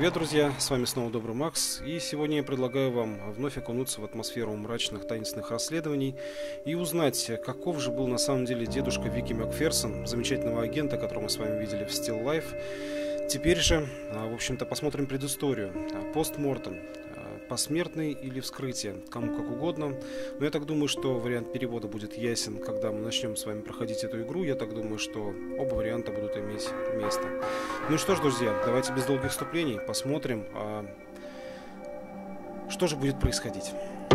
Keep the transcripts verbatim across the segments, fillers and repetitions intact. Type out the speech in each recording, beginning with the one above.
привет, друзья! С вами снова Добрый Макс, и сегодня я предлагаю вам вновь окунуться в атмосферу мрачных таинственных расследований и узнать, каков же был на самом деле дедушка Вики Макферсон, замечательного агента, которого мы с вами видели в Still Life. Теперь же, в общем-то, посмотрим предысторию. Постмортем. Посмертный или вскрытие, кому как угодно. Но я так думаю, что вариант перевода будет ясен, когда мы начнем с вами проходить эту игру. Я так думаю, что оба варианта будут иметь место. Ну что ж, друзья, давайте без долгих вступлений посмотрим, а, что же будет происходить.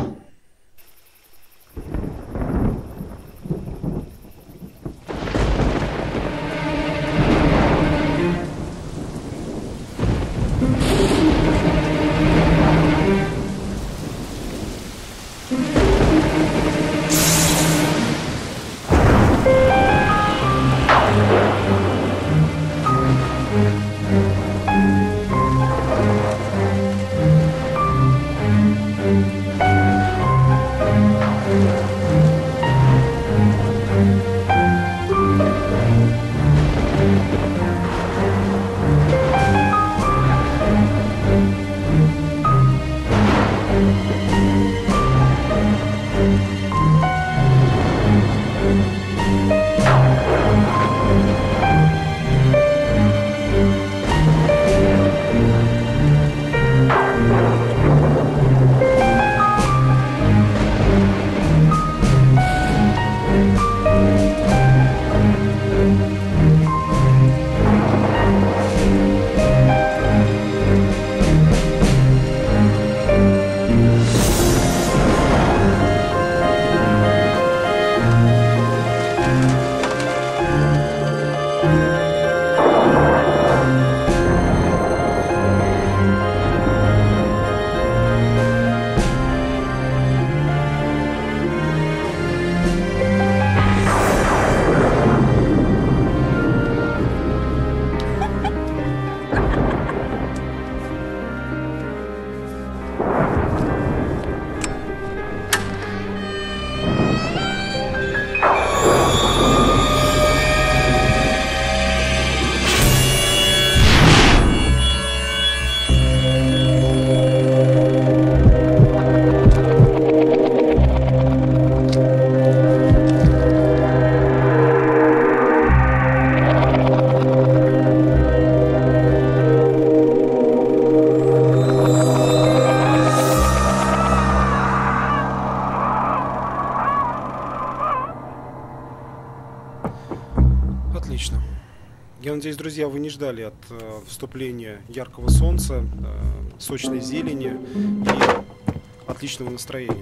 Отлично. Я надеюсь, друзья, вы не ждали от э, вступления яркого солнца, э, сочной зелени и отличного настроения.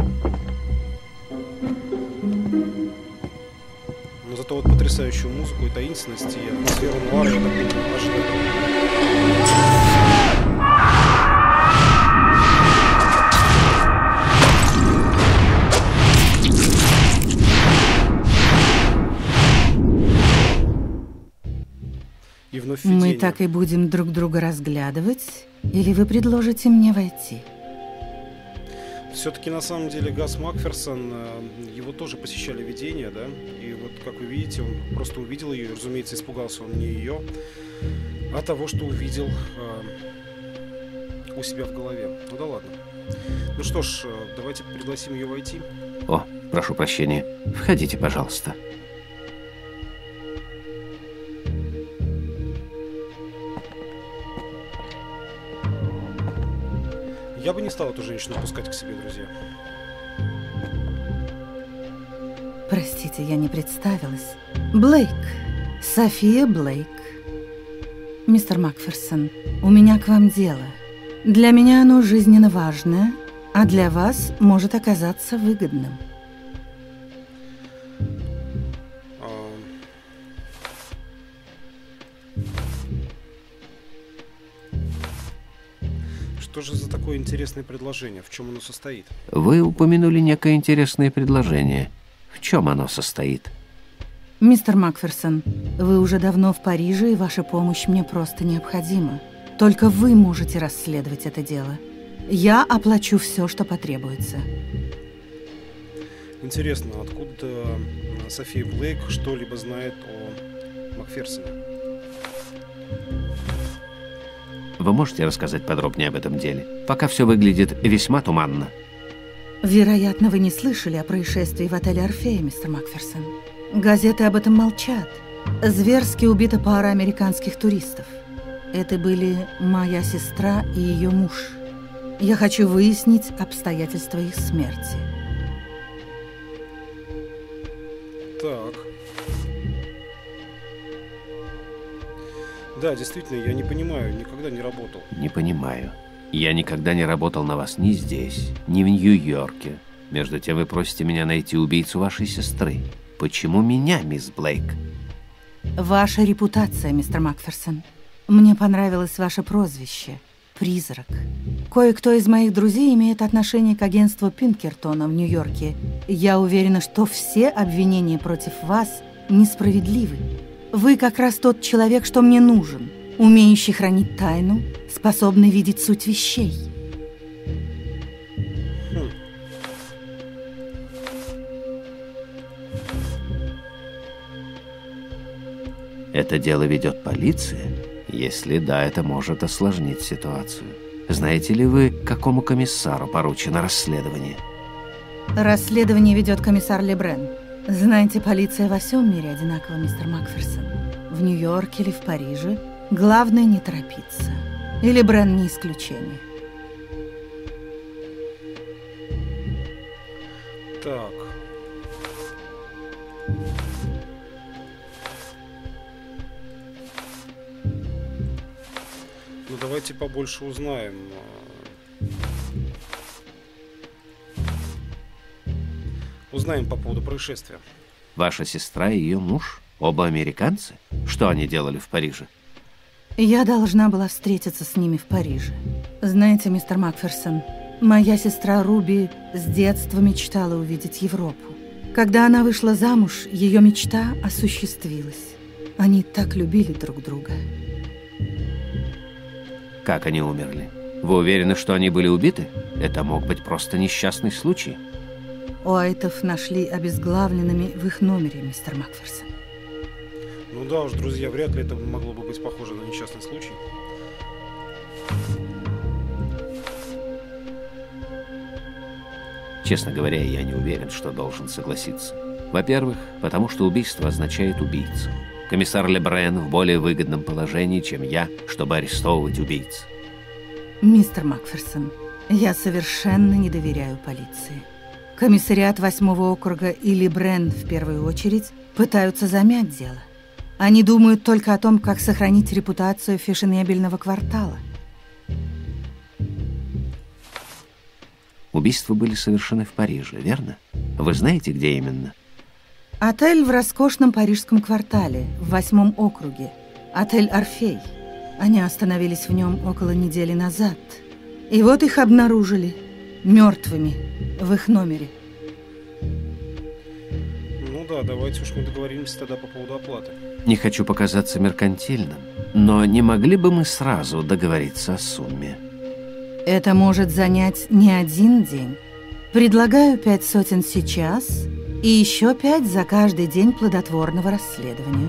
Но зато вот потрясающую музыку и таинственность, и атмосферу нуара я так не ожидал. Мы так и будем друг друга разглядывать? Или вы предложите мне войти? Все-таки на самом деле Гас Макферсон, его тоже посещали видения, да? И вот, как вы видите, он просто увидел ее, и, разумеется, испугался он не ее, а того, что увидел э, у себя в голове. Ну да ладно. Ну что ж, давайте пригласим ее войти. О, прошу прощения. Входите, пожалуйста. Я бы не стал эту женщину пускать к себе, друзья. Простите, я не представилась. Блейк. София Блейк. Мистер Макферсон, у меня к вам дело. Для меня оно жизненно важное, а для вас может оказаться выгодным. Что же за такое интересное предложение? В чем оно состоит? Вы упомянули некое интересное предложение. В чем оно состоит? Мистер Макферсон, вы уже давно в Париже, и ваша помощь мне просто необходима. Только вы можете расследовать это дело. Я оплачу все, что потребуется. Интересно, откуда София Блейк что-либо знает о Макферсоне? Вы можете рассказать подробнее об этом деле? Пока все выглядит весьма туманно. Вероятно, вы не слышали о происшествии в отеле «Орфея», мистер Макферсон. Газеты об этом молчат. Зверски убита пара американских туристов. Это были моя сестра и ее муж. Я хочу выяснить обстоятельства их смерти. Так. Да, действительно, я не понимаю, никогда не работал. Не понимаю. Я никогда не работал на вас ни здесь, ни в Нью-Йорке. Между тем вы просите меня найти убийцу вашей сестры. Почему меня, мисс Блейк? Ваша репутация, мистер Макферсон. Мне понравилось ваше прозвище — «Призрак». Кое-кто из моих друзей имеет отношение к агентству Пинкертона в Нью-Йорке. Я уверена, что все обвинения против вас несправедливы. Вы как раз тот человек, что мне нужен, умеющий хранить тайну, способный видеть суть вещей. Хм. Это дело ведет полиция? Если да, это может осложнить ситуацию. Знаете ли вы, какому комиссару поручено расследование? Расследование ведет комиссар Лебрен. Знаете, полиция во всем мире одинакова, мистер Макферсон. В Нью-Йорке или в Париже. Главное не торопиться. И Лебрен не исключение. Так. Ну, давайте побольше узнаем. Узнаем по поводу происшествия. Ваша сестра и ее муж? Оба американцы? Что они делали в Париже? Я должна была встретиться с ними в Париже. Знаете, мистер Макферсон, моя сестра Руби с детства мечтала увидеть Европу. Когда она вышла замуж, ее мечта осуществилась. Они так любили друг друга. Как они умерли? Вы уверены, что они были убиты? Это мог быть просто несчастный случай. Уайтов нашли обезглавленными в их номере, мистер Макферсон. Ну да уж, друзья, вряд ли это могло бы быть похоже на несчастный случай. Честно говоря, я не уверен, что должен согласиться. Во-первых, потому что убийство означает убийцу. Комиссар Лебрен в более выгодном положении, чем я, чтобы арестовывать убийц. Мистер Макферсон, я совершенно не доверяю полиции. Комиссариат восьмого округа и Лебрен в первую очередь пытаются замять дело. Они думают только о том, как сохранить репутацию фешенебельного квартала. Убийства были совершены в Париже, верно? Вы знаете, где именно? Отель в роскошном парижском квартале, в восьмом округе. Отель «Орфей». Они остановились в нем около недели назад. И вот их обнаружили мертвыми в их номере. Ну да, давайте уж мы договоримся тогда по поводу оплаты. Не хочу показаться меркантильным, но не могли бы мы сразу договориться о сумме? Это может занять не один день. Предлагаю пять сотен сейчас и еще пять за каждый день плодотворного расследования.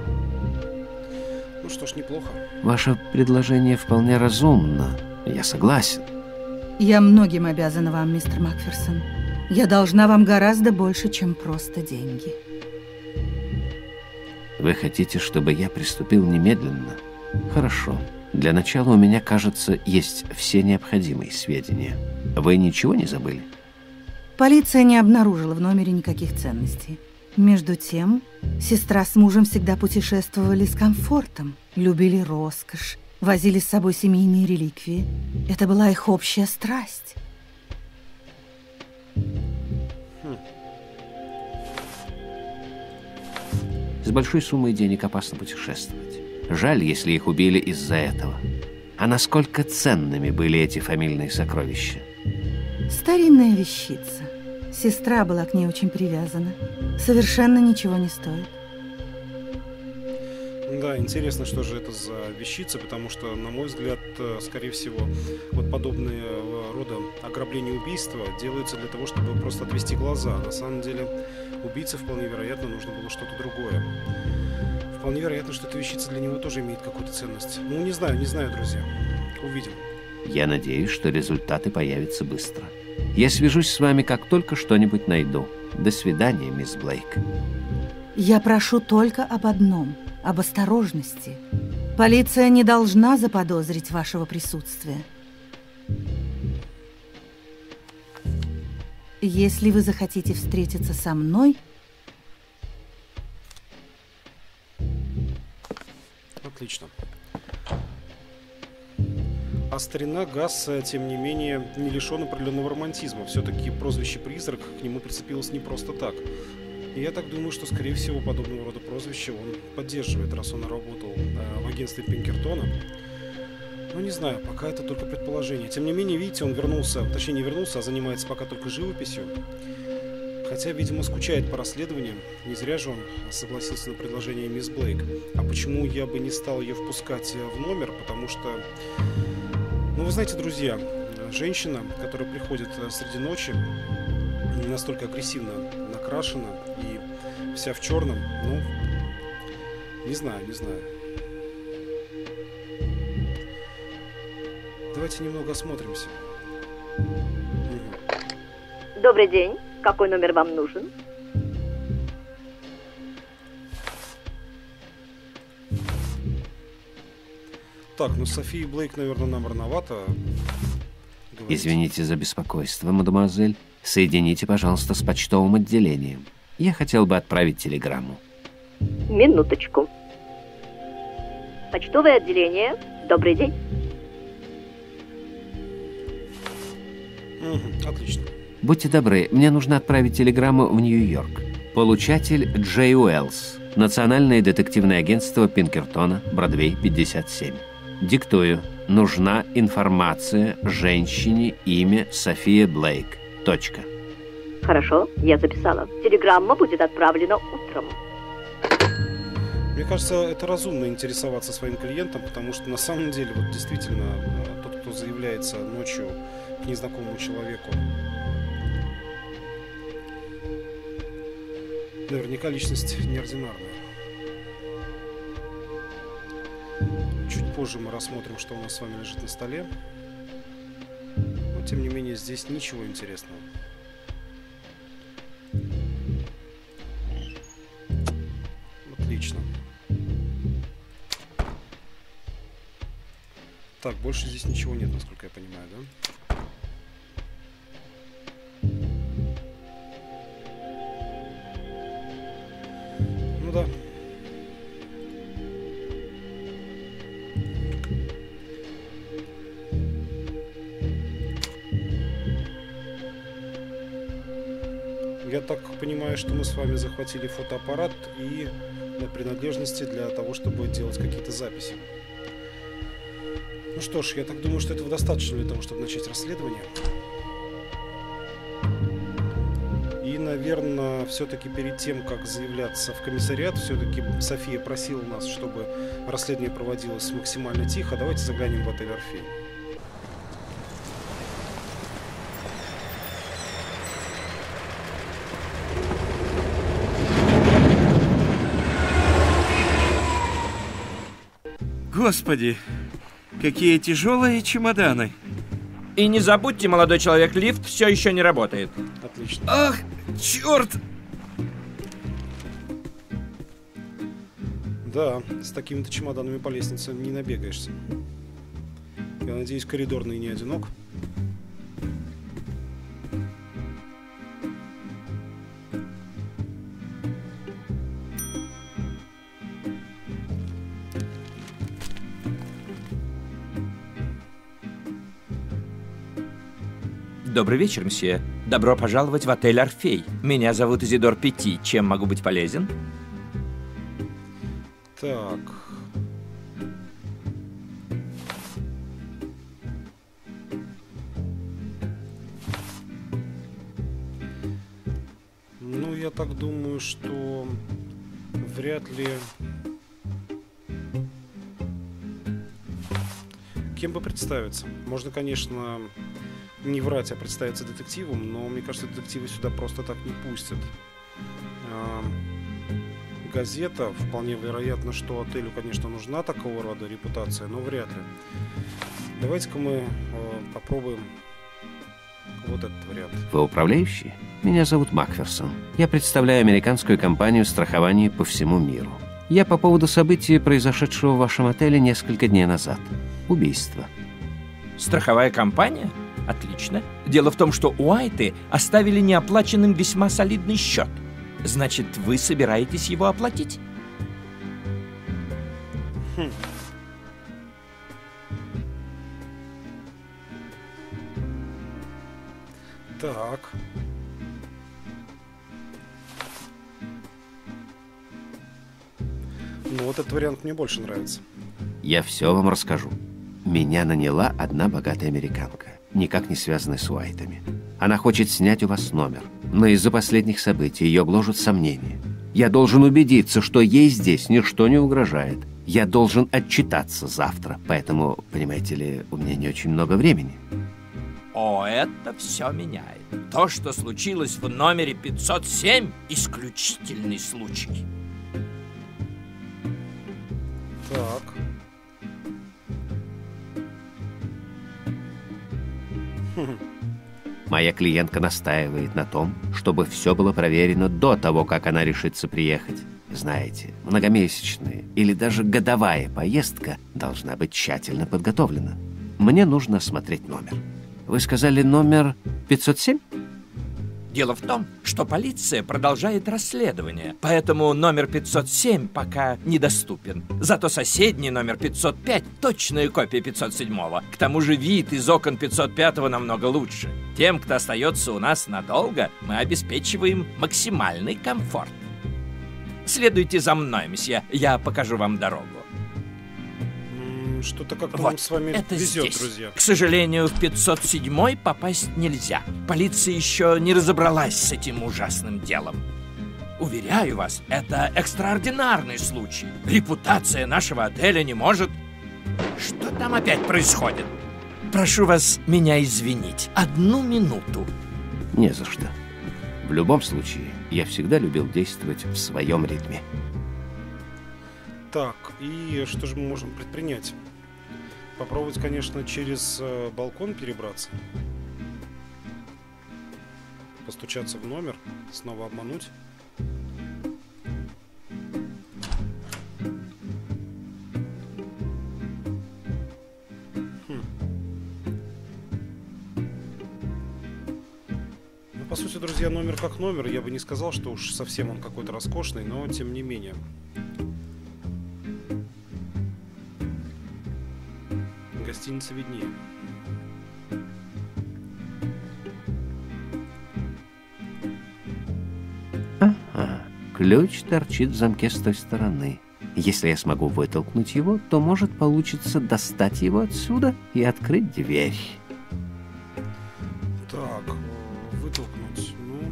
Ну что ж, неплохо. Ваше предложение вполне разумно. Я согласен. Я многим обязана вам, мистер Макферсон. Я должна вам гораздо больше, чем просто деньги. Вы хотите, чтобы я приступил немедленно? Хорошо. Для начала у меня, кажется, есть все необходимые сведения. Вы ничего не забыли? Полиция не обнаружила в номере никаких ценностей. Между тем, сестра с мужем всегда путешествовали с комфортом, любили роскошь, возили с собой семейные реликвии. Это была их общая страсть. Хм. С большой суммой денег опасно путешествовать. Жаль, если их убили из-за этого. А насколько ценными были эти фамильные сокровища? Старинная вещица. Сестра была к ней очень привязана. Совершенно ничего не стоит. Да, интересно, что же это за вещица, потому что, на мой взгляд, скорее всего, вот подобные рода ограбления и убийства делаются для того, чтобы просто отвести глаза. На самом деле, убийце вполне вероятно нужно было что-то другое. Вполне вероятно, что эта вещица для него тоже имеет какую-то ценность. Ну, не знаю, не знаю, друзья. Увидим. Я надеюсь, что результаты появятся быстро. Я свяжусь с вами, как только что-нибудь найду. До свидания, мисс Блейк. Я прошу только об одном – об осторожности. Полиция не должна заподозрить вашего присутствия. Если вы захотите встретиться со мной... Отлично. А старина Гасс, тем не менее, не лишен определенного романтизма. Все-таки прозвище «Призрак» к нему прицепилось не просто так. И я так думаю, что, скорее всего, подобного рода прозвище он поддерживает, раз он работал э, в агентстве Пинкертона. Ну, не знаю, пока это только предположение. Тем не менее, видите, он вернулся, точнее не вернулся, а занимается пока только живописью. Хотя, видимо, скучает по расследованиям. Не зря же он согласился на предложение мисс Блейк. А почему я бы не стал ее впускать в номер? Потому что, ну, вы знаете, друзья, женщина, которая приходит среди ночи, не настолько агрессивно накрашена и вся в черном, ну, не знаю, не знаю. Давайте немного осмотримся. Угу. Добрый день. Какой номер вам нужен? Так, ну Софии Блейк, наверное, нам рановато. Говорите. Извините за беспокойство, мадемуазель. Соедините, пожалуйста, с почтовым отделением. Я хотел бы отправить телеграмму. Минуточку. Почтовое отделение. Добрый день. Угу, отлично. Будьте добры, мне нужно отправить телеграмму в Нью-Йорк. Получатель Джей Уэллс. Национальное детективное агентство Пинкертона, Бродвей, пятьдесят семь. Диктую. Нужна информация женщине, имя София Блейк. Точка. Хорошо, я записала. Телеграмма будет отправлена утром. Мне кажется, это разумно интересоваться своим клиентом, потому что на самом деле, вот действительно, тот, кто заявляется ночью к незнакомому человеку, наверняка личность неординарная. Чуть позже мы рассмотрим, что у нас с вами лежит на столе. Но, тем не менее, здесь ничего интересного. Отлично. Так, больше здесь ничего нет, насколько я понимаю, да? Ну да. Я так понимаю, что мы с вами захватили фотоаппарат и принадлежности для того, чтобы делать какие-то записи. Ну что ж, я так думаю, что этого достаточно для того, чтобы начать расследование. И, наверное, все-таки перед тем, как заявляться в комиссариат, все-таки София просила нас, чтобы расследование проводилось максимально тихо. Давайте заглянем в отель «Орфей». Господи, какие тяжелые чемоданы. И не забудьте, молодой человек, лифт все еще не работает. Отлично. Ах, черт! Да, с такими-то чемоданами по лестнице не набегаешься. Я надеюсь, коридорный не одинок. Добрый вечер, мсье. Добро пожаловать в отель «Орфей». Меня зовут Изидор Пети. Чем могу быть полезен? Так. Ну, я так думаю, что вряд ли... Кем бы представиться? Можно, конечно, не врать, а представиться детективом, но мне кажется, детективы сюда просто так не пустят. Газета, вполне вероятно, что отелю, конечно, нужна такого рода репутация, но вряд ли. Давайте-ка мы э, попробуем вот этот вариант. Вы управляющий? Меня зовут Макферсон. Я представляю американскую компанию страхования по всему миру. Я по поводу события, произошедшего в вашем отеле несколько дней назад. Убийство. Страховая компания? Отлично. Дело в том, что Уайты оставили неоплаченным весьма солидный счет. Значит, вы собираетесь его оплатить? Хм. Так. Ну, вот этот вариант мне больше нравится. Я все вам расскажу. Меня наняла одна богатая американка, никак не связанная с Уайтами. Она хочет снять у вас номер, но из-за последних событий ее гложут сомнения. Я должен убедиться, что ей здесь ничто не угрожает. Я должен отчитаться завтра, поэтому, понимаете ли, у меня не очень много времени. О, это все меняет. То, что случилось в номере пятьсот семь, исключительный случай. Так. Моя клиентка настаивает на том, чтобы все было проверено до того, как она решится приехать. Знаете, многомесячная или даже годовая поездка должна быть тщательно подготовлена. Мне нужно осмотреть номер. Вы сказали номер пятьсот семь? Дело в том, что полиция продолжает расследование, поэтому номер пятьсот семь пока недоступен. Зато соседний номер пятьсот пять – точная копия пятьсот седьмого. К тому же вид из окон пятьсот пятого намного лучше. Тем, кто остается у нас надолго, мы обеспечиваем максимальный комфорт. Следуйте за мной, месье, я покажу вам дорогу. Что-то как-то Вот, нам с вами это везет, здесь. друзья. К сожалению, в пятьсот седьмой попасть нельзя. Полиция еще не разобралась с этим ужасным делом. Уверяю вас, это экстраординарный случай. Репутация нашего отеля не может... Что там опять происходит? Прошу вас меня извинить. Одну минуту. Не за что. В любом случае, я всегда любил действовать в своем ритме. Так, и что же мы можем предпринять? Попробовать, конечно, через э, балкон перебраться. Постучаться в номер, снова обмануть. Хм. Ну, по сути, друзья, номер как номер. Я бы не сказал, что уж совсем он какой-то роскошный, но тем не менее. Гостиница виднее. Ага. Ключ торчит в замке с той стороны. Если я смогу вытолкнуть его, то, может, получится достать его отсюда и открыть дверь. Так, вытолкнуть, ну...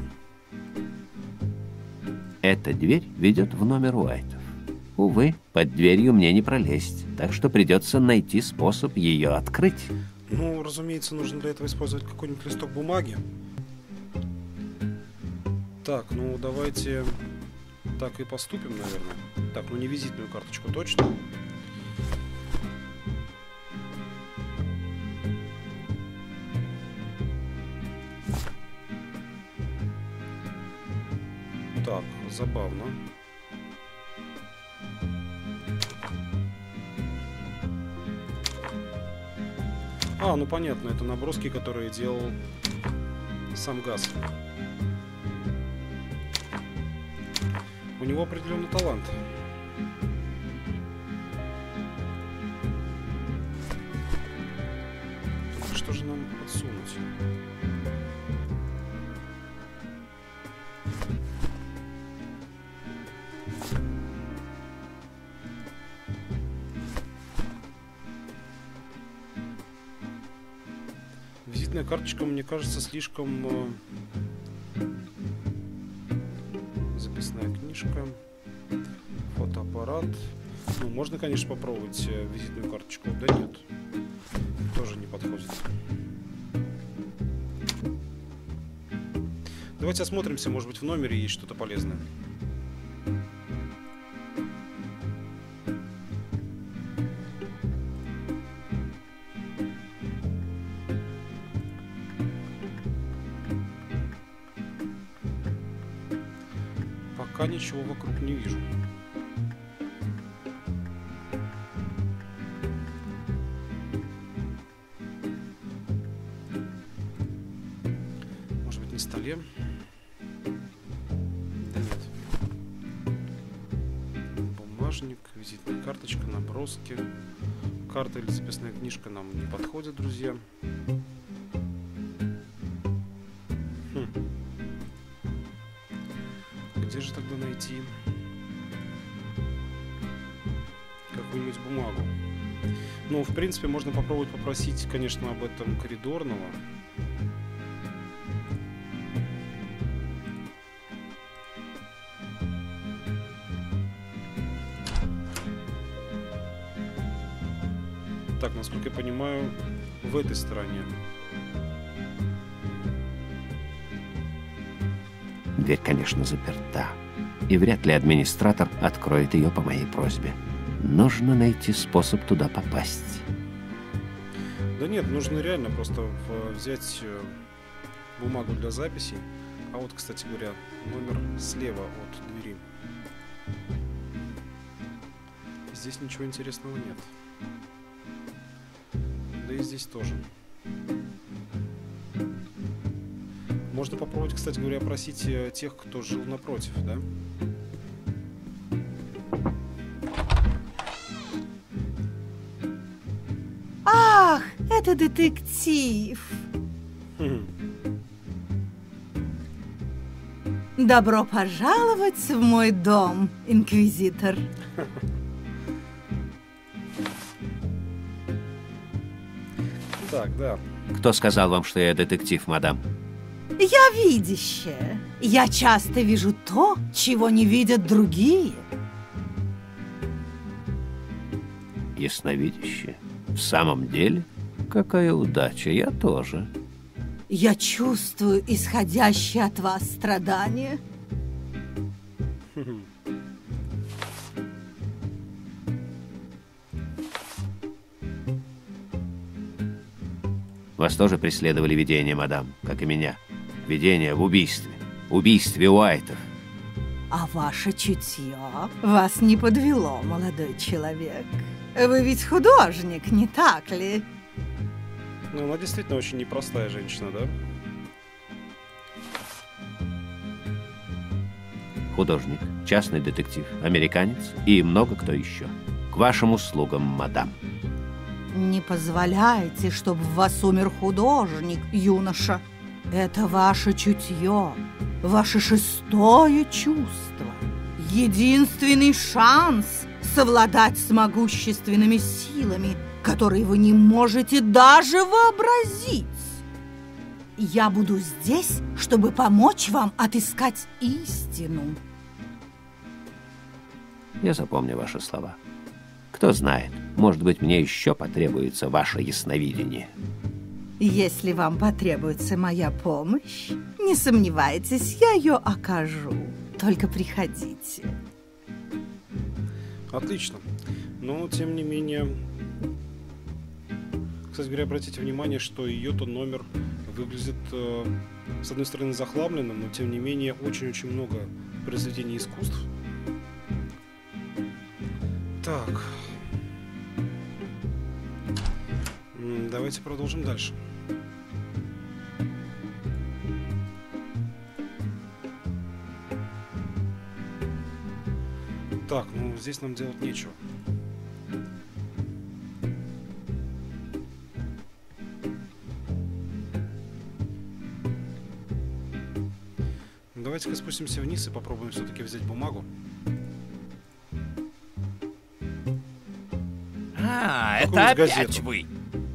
Эта дверь ведет в номер Уайтов. Увы, под дверью мне не пролезть, так что придется найти способ ее открыть. Ну, разумеется, нужно для этого использовать какой-нибудь листок бумаги. Так, ну давайте так и поступим, наверное. Так, ну не визитную карточку точно. Так, забавно. А, ну понятно, это наброски, которые делал сам Газ. У него определенный талант. Что же нам подсунуть? Визитная карточка, мне кажется, слишком... э, Записная книжка. Фотоаппарат. Ну, можно, конечно, попробовать э, визитную карточку. Да нет. Тоже не подходит. Давайте осмотримся, может быть, в номере есть что-то полезное. пока ничего вокруг не вижу. Может быть, на столе? Да нет. Бумажник, визитная карточка, наброски. Карта или записная книжка нам не подходит, друзья. Хм. Где же тогда найти какую-нибудь бумагу? Ну, в принципе, можно попробовать попросить, конечно, об этом коридорного. Так, насколько я понимаю, в этой стороне. Дверь, конечно, заперта, и вряд ли администратор откроет ее по моей просьбе. Нужно найти способ туда попасть. Да нет, нужно реально просто взять бумагу для записей. А вот, кстати говоря, номер слева от двери. Здесь ничего интересного нет. Да и здесь тоже. Можно попробовать, кстати говоря, опросить тех, кто жил напротив, да? Ах, это детектив. Хм. Добро пожаловать в мой дом, инквизитор. Так, да. Кто сказал вам, что я детектив, мадам? Я видящая. Я часто вижу то, чего не видят другие. Ясновидящее? В самом деле? Какая удача, я тоже. Я чувствую исходящее от вас страдание. Вас тоже преследовали видения, мадам, как и меня. Видения в убийстве. Убийстве Уайтов. А ваше чутье вас не подвело, молодой человек. Вы ведь художник, не так ли? Ну, она действительно очень непростая женщина, да? Художник, частный детектив, американец и много кто еще. К вашим услугам, мадам. Не позволяйте, чтобы в вас умер художник, юноша. Это ваше чутье, ваше шестое чувство. Единственный шанс совладать с могущественными силами, которые вы не можете даже вообразить. Я буду здесь, чтобы помочь вам отыскать истину. Я запомню ваши слова. Кто знает, может быть, мне еще потребуется ваше ясновидение. Если вам потребуется моя помощь, не сомневайтесь, я ее окажу. Только приходите. Отлично. Но, тем не менее... Кстати говоря, обратите внимание, что ее-то номер выглядит, э, с одной стороны, захламленным, но, тем не менее, очень-очень много произведений искусств. Так. Давайте продолжим дальше. Так, ну здесь нам делать нечего. Давайте-ка спустимся вниз и попробуем все-таки взять бумагу. А, это Какую-нибудь опять газету. вы.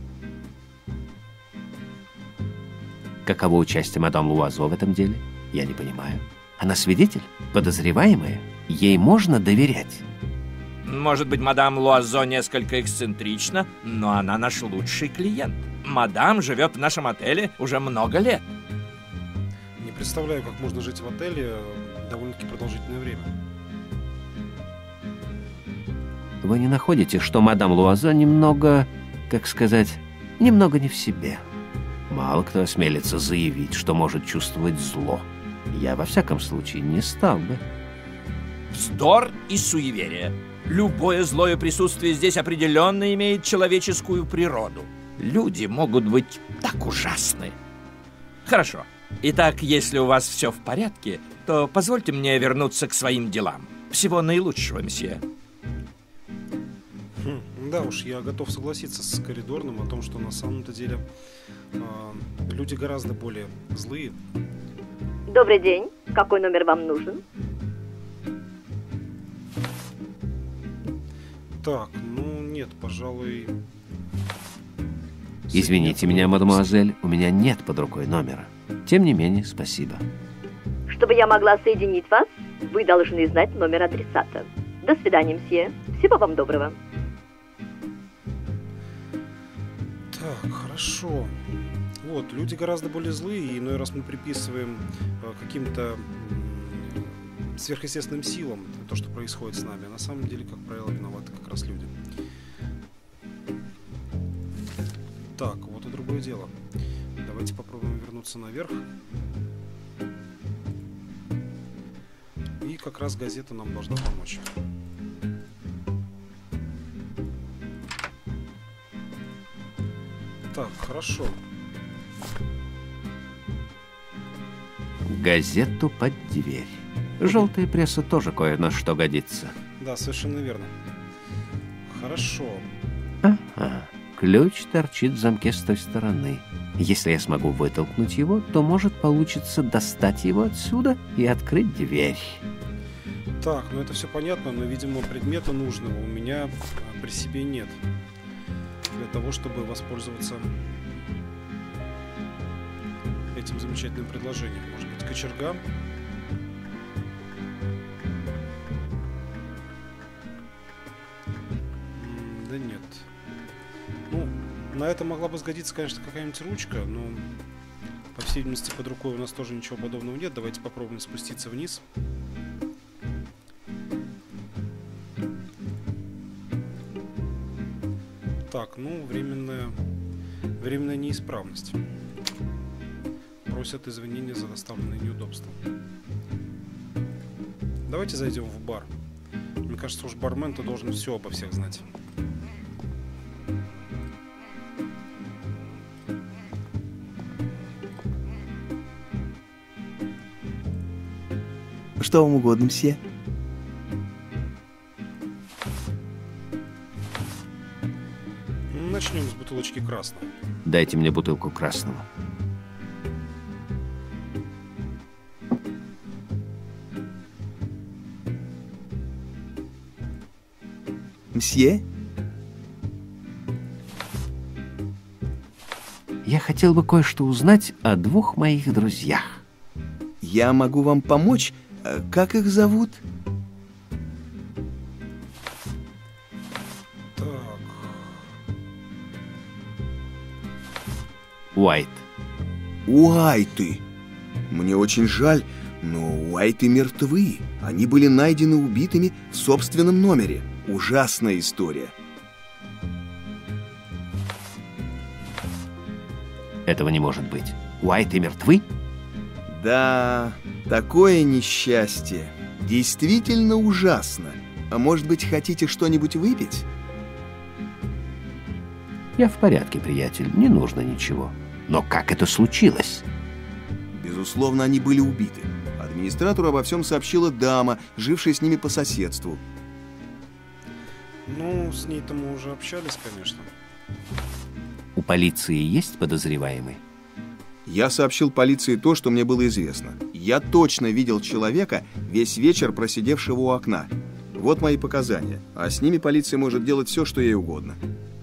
Каково участие мадам Луазо в этом деле? Я не понимаю. Она свидетель? Подозреваемая? Ей можно доверять? Может быть, мадам Луазо несколько эксцентрична, но она наш лучший клиент. Мадам живет в нашем отеле уже много лет. Не представляю, как можно жить в отеле довольно-таки продолжительное время. Вы не находите, что мадам Луазо немного, как сказать, немного не в себе? Мало кто осмелится заявить, что может чувствовать зло. Я, во всяком случае, не стал бы. вздор и суеверие. Любое злое присутствие здесь определенно имеет человеческую природу. Люди могут быть так ужасны. Хорошо. Итак, если у вас все в порядке, то позвольте мне вернуться к своим делам. Всего наилучшего, месье. Хм, да уж, я готов согласиться с коридорным о том, что на самом-то деле э, люди гораздо более злые. Добрый день. Какой номер вам нужен? Так, ну нет, пожалуй... Извините меня, мадемуазель, у меня нет под рукой номера. Тем не менее, спасибо. Чтобы я могла соединить вас, вы должны знать номер адресата. До свидания, мсье. Всего вам доброго. Так, хорошо. Вот, люди гораздо более злые, и иной раз мы приписываем э, каким-то э, сверхъестественным силам то, что происходит с нами. А на самом деле, как правило, виноваты как раз люди. Так, вот и другое дело. Давайте попробуем вернуться наверх. И как раз газета нам должна помочь. Так, хорошо. Газету под дверь. Желтая пресса тоже кое на что годится. Да, совершенно верно. Хорошо. Ага. Ключ торчит в замке с той стороны. Если я смогу вытолкнуть его, то, может, получится достать его отсюда и открыть дверь. Так, ну это все понятно, но, видимо, предмета нужного у меня при себе нет. Для того, чтобы воспользоваться этим замечательным предложением. Может быть, кочерга? М, да нет. Ну, на это могла бы сгодиться, конечно, какая-нибудь ручка, но, по всей видимости, под рукой у нас тоже ничего подобного нет. Давайте попробуем спуститься вниз. Так, ну, временная, временная неисправность. Просят извинения за доставленные неудобства. Давайте зайдем в бар. Мне кажется, уж бармен-то должен все обо всех знать. Что вам угодно, мсье? Начнем с бутылочки красного. Дайте мне бутылку красного. Мсье? Я хотел бы кое-что узнать о двух моих друзьях. Я могу вам помочь. Как их зовут? Так. Уайт. Уайты. Мне очень жаль, но Уайты мертвы. Они были найдены убитыми в собственном номере. Ужасная история. Этого не может быть. Уайты мертвы? Да, такое несчастье. Действительно ужасно. А может быть, хотите что-нибудь выпить? Я в порядке, приятель. Не нужно ничего. Но как это случилось? Безусловно, они были убиты. Администратору обо всем сообщила дама, жившая с ними по соседству. Ну, с ней-то мы уже общались, конечно. У полиции есть подозреваемый? Я сообщил полиции то, что мне было известно. Я точно видел человека, весь вечер просидевшего у окна. Вот мои показания. А с ними полиция может делать все, что ей угодно.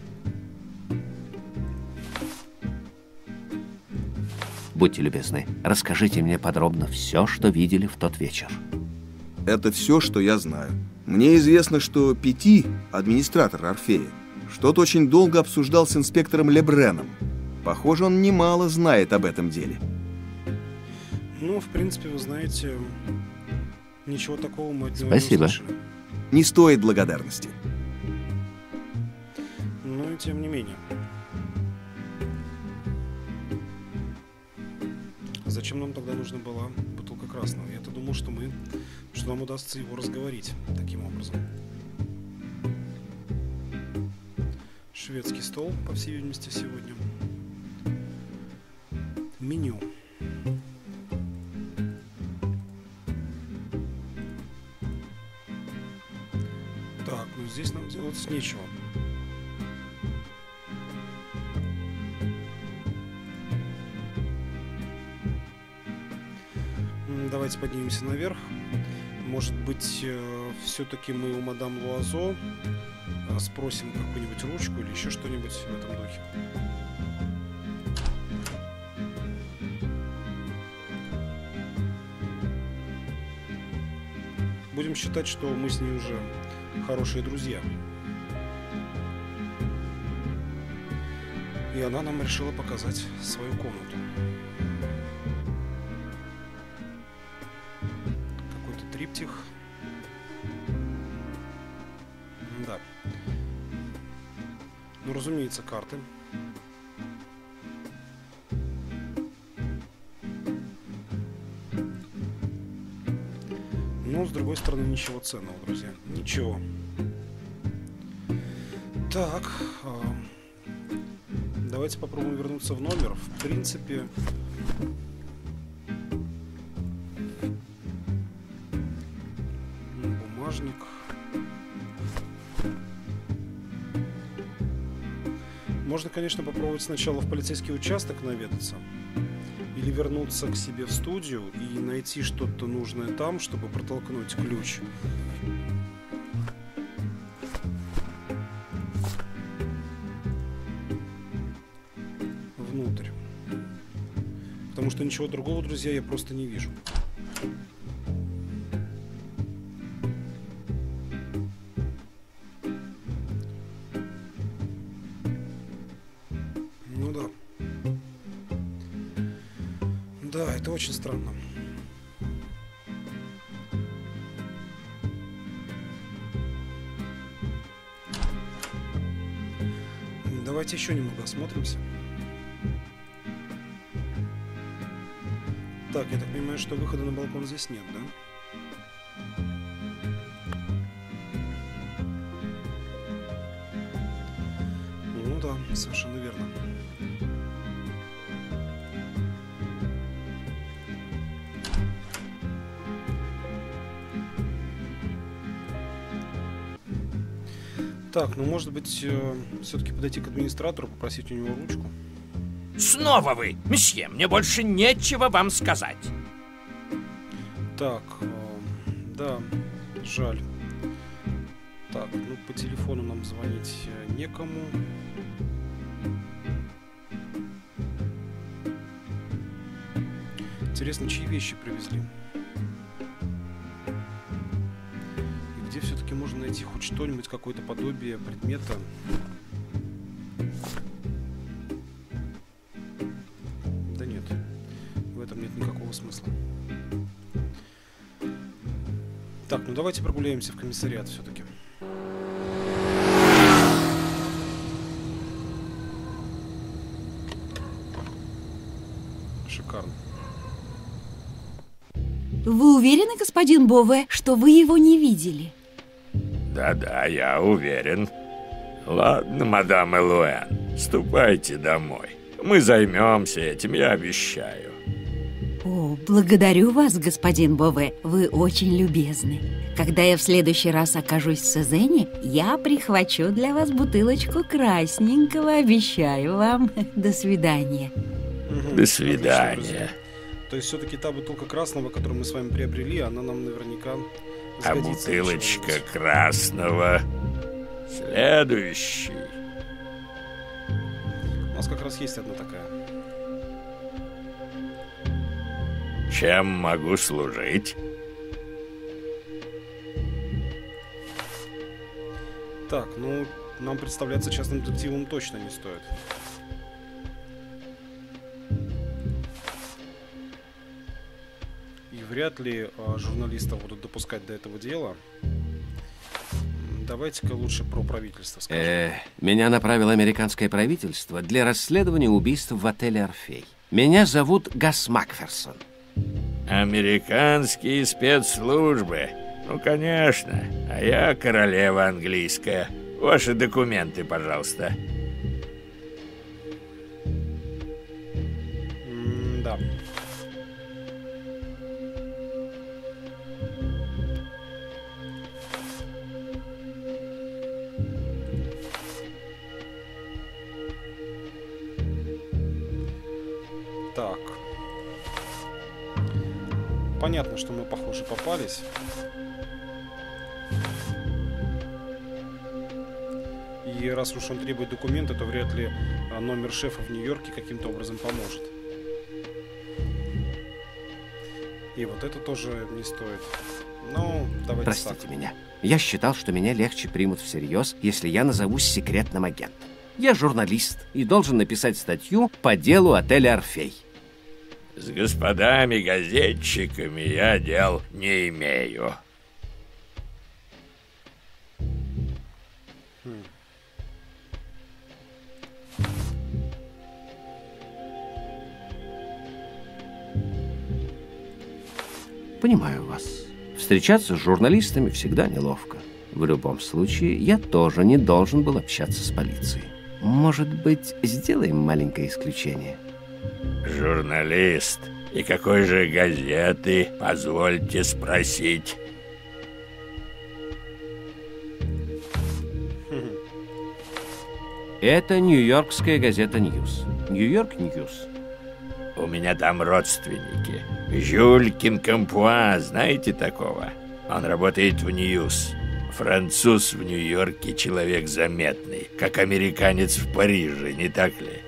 Будьте любезны, расскажите мне подробно все, что видели в тот вечер. Это все, что я знаю. Мне известно, что Пяти, администратор Орфея, что-то очень долго обсуждал с инспектором Лебреном. Похоже, он немало знает об этом деле. Ну, в принципе, вы знаете, ничего такого мы от него Спасибо. не услышали. Не стоит благодарности. Но и тем не менее. Зачем нам тогда нужна была бутылка красного? прекрасного. Я-то думал, что мы, что нам удастся его разговорить таким образом. Шведский стол, по всей видимости, сегодня. Меню. Так, ну здесь нам делать нечего. Давайте поднимемся наверх. Может быть, все-таки мы у мадам Луазо спросим какую-нибудь ручку или еще что-нибудь в этом духе. Будем считать, что мы с ней уже хорошие друзья. И она нам решила показать свою комнату. Какой-то триптих. Да. Ну, разумеется, карты. Но, с другой стороны, ничего ценного, друзья. Ничего. Так. Давайте попробуем вернуться в номер. В принципе... Бумажник. Можно, конечно, попробовать сначала в полицейский участок наведаться. Или вернуться к себе в студию и найти что-то нужное там, чтобы протолкнуть ключ. Внутрь. Потому что ничего другого, друзья, я просто не вижу. Ну да. Да, это очень странно. Давайте еще немного осмотримся. Так, я так понимаю, что выхода на балкон здесь нет, да? Ну да, совершенно верно. Так, ну может быть, э, все-таки подойти к администратору, попросить у него ручку. Снова вы, месье, мне больше нечего вам сказать. Так, э, да, жаль. Так, ну по телефону нам звонить некому. Интересно, чьи вещи привезли? И где все-таки можно найти хоть что-нибудь, какое-то подобие предмета? Да нет, в этом нет никакого смысла. Так, ну давайте прогуляемся в комиссариат все-таки. Шикарно. Вы уверены, господин Бове, что вы его не видели? Да-да, я уверен. Ладно, мадам Элуэн, ступайте домой. Мы займемся этим, я обещаю. О, благодарю вас, господин Бове. Вы очень любезны. Когда я в следующий раз окажусь в Сезене, я прихвачу для вас бутылочку красненького, обещаю вам. До свидания. Угу. До свидания. То есть все-таки та бутылка красного, которую мы с вами приобрели, она нам наверняка а сгодится. А бутылочка красного следующий. У нас как раз есть одна такая. Чем могу служить? Так, ну, нам представляться частным детективом точно не стоит. И вряд ли а, журналистов будут допускать до этого дела. Давайте-ка лучше про правительство скажем. Э, меня направило американское правительство для расследования убийств в отеле «Орфей». Меня зовут Гас Макферсон. Американские спецслужбы. Ну, конечно. А я королева английская. Ваши документы, пожалуйста. М-да. Так. Понятно, что мы, похоже, попались. И раз уж он требует документы, то вряд ли а, номер шефа в Нью-Йорке каким-то образом поможет. И вот это тоже не стоит. Ну, давайте Простите так. меня. Я считал, что меня легче примут всерьез, если я назовусь секретным агентом. Я журналист и должен написать статью по делу отеля «Орфей». С господами-газетчиками я дел не имею. Хм. Понимаю вас. Встречаться с журналистами всегда неловко. В любом случае, я тоже не должен был общаться с полицией. Может быть, сделаем маленькое исключение? Журналист. И какой же газеты, позвольте спросить? Это нью-йоркская газета «Ньюс». «Нью-Йорк Ньюс». У меня там родственники. Жюль Кинкампуа, знаете такого? Он работает в «Ньюс». Француз в Нью-Йорке человек заметный, как американец в Париже, не так ли?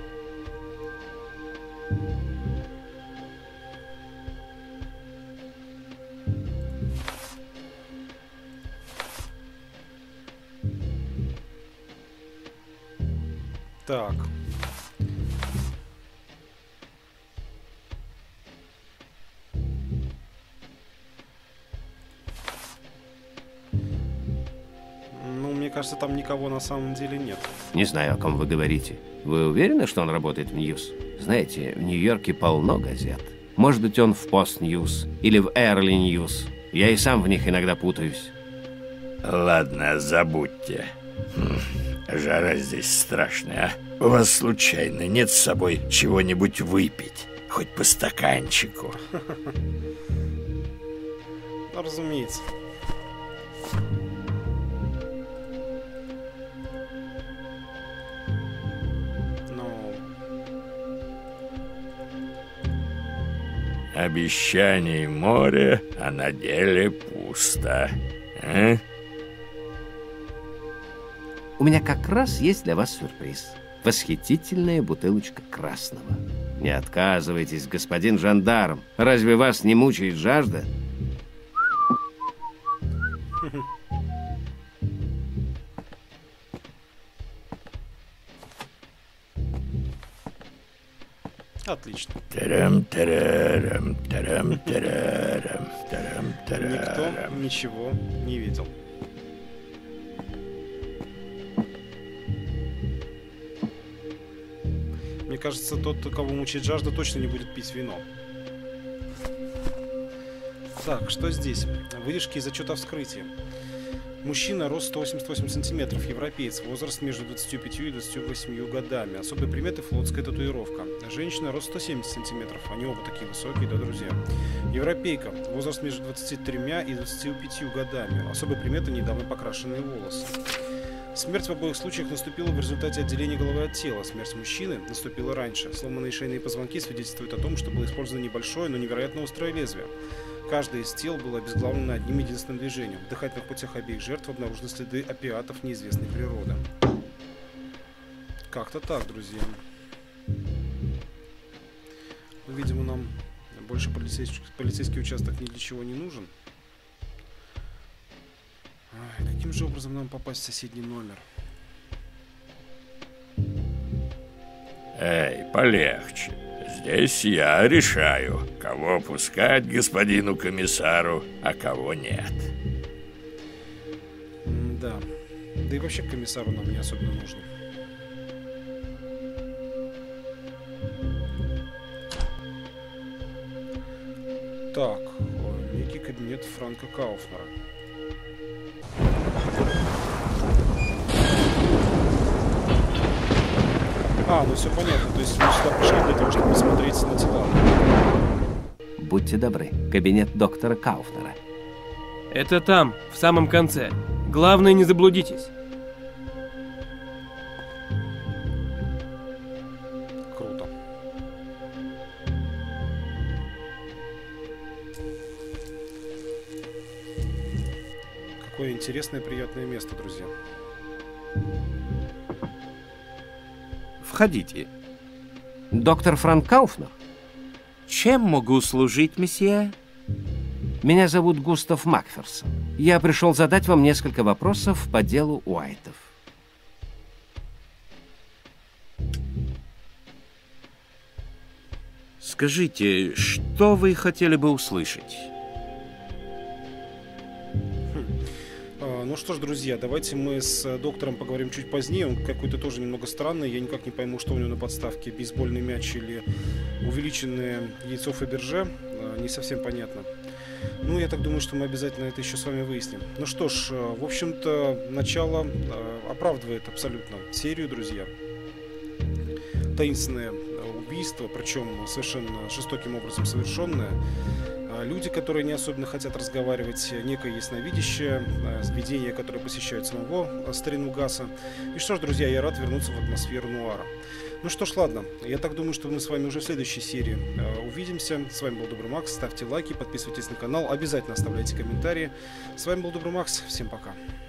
Так. Ну, мне кажется, там никого на самом деле нет. Не знаю, о ком вы говорите. Вы уверены, что он работает в «Ньюс»? Знаете, в Нью-Йорке полно газет. Может быть, он в «Пост Ньюс» или в «Эрли Ньюс». Я и сам в них иногда путаюсь. Ладно, забудьте. Хм, жара здесь страшная. У вас случайно нет с собой чего-нибудь выпить? Хоть по стаканчику. Ну, разумеется. Ну, Обещаний море, а на деле пусто. А? У меня как раз есть для вас сюрприз. Восхитительная бутылочка красного. Не отказывайтесь, господин жандарм. Разве вас не мучает жажда? отлично. Тарам-тарарам, тарам-тарарам, тарам-тарарам. Никто ничего не видел. Мне кажется, тот, кого мучает жажда, точно не будет пить вино. Так, что здесь? Выдержки из отчета о вскрытии. Мужчина, рост сто восемьдесят восемь сантиметров, европеец, возраст между двадцатью пятью и двадцатью восьмью годами. Особые приметы — флотская татуировка. Женщина, рост сто семьдесят сантиметров, они оба такие высокие, да, друзья. Европейка, возраст между двадцатью тремя и двадцатью пятью годами. Особые приметы — недавно покрашенные волосы. Смерть в обоих случаях наступила в результате отделения головы от тела. Смерть мужчины наступила раньше. Сломанные шейные позвонки свидетельствуют о том, что было использовано небольшое, но невероятно острое лезвие. Каждое из тел было обезглавлено одним единственным движением. В дыхательных путях обеих жертв обнаружены следы опиатов неизвестной природы. Как-то так, друзья. Видимо, нам больше полицейский, полицейский участок ни для чего не нужен. Ай, каким же образом нам попасть в соседний номер? Эй, полегче. Здесь я решаю, кого пускать господину комиссару, а кого нет. М-да. Да и вообще к комиссару нам не особенно нужно. Так, некий кабинет Франка Кауфнера. А, ну все понятно, то есть мы сюда пришли для того, чтобы посмотреть на тела. Будьте добры, кабинет доктора Кауфнера. Это там, в самом конце. Главное, не заблудитесь. Круто. Какое интересное, приятное место, друзья. Входите. Доктор Франк Кауфнер? Чем могу служить, месье? Меня зовут Густав Макферсон. Я пришел задать вам несколько вопросов по делу Уайтов. Скажите, что вы хотели бы услышать? Ну что ж, друзья, давайте мы с доктором поговорим чуть позднее. Он какой-то тоже немного странный. Я никак не пойму, что у него на подставке. Бейсбольный мяч или увеличенное яйцо Фаберже. Не совсем понятно. Ну, я так думаю, что мы обязательно это еще с вами выясним. Ну что ж, в общем-то, начало оправдывает абсолютно серию, друзья. Таинственное убийство, причем совершенно жестоким образом совершенное. Люди, которые не особенно хотят разговаривать, некое ясновидящее, видение, которое посещает самого старину Гаса. И что ж, друзья, я рад вернуться в атмосферу нуара. Ну что ж, ладно, я так думаю, что мы с вами уже в следующей серии увидимся. С вами был Добрый Макс, ставьте лайки, подписывайтесь на канал, обязательно оставляйте комментарии. С вами был Добрый Макс, всем пока.